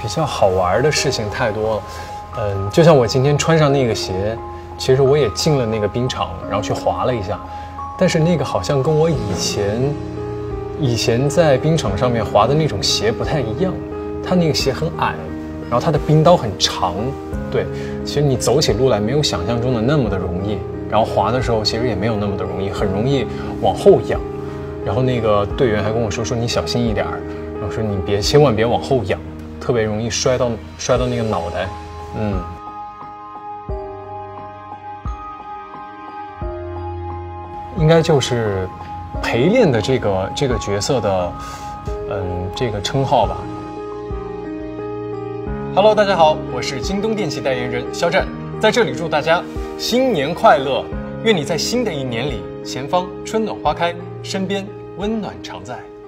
比较好玩的事情太多了。就像我今天穿上那个鞋，其实我也进了那个冰场，然后去滑了一下，但是那个好像跟我以前在冰场上面滑的那种鞋不太一样，它那个鞋很矮，然后它的冰刀很长，对，其实你走起路来没有想象中的那么的容易，然后滑的时候其实也没有那么的容易，很容易往后仰。然后那个队员还跟我说你小心一点，然后说你千万别往后仰，特别容易摔到那个脑袋。应该就是陪练的这个角色的这个称号吧。Hello， 大家好，我是京东电器代言人肖战，在这里祝大家新年快乐，愿你在新的一年里前方春暖花开，身边温暖常在。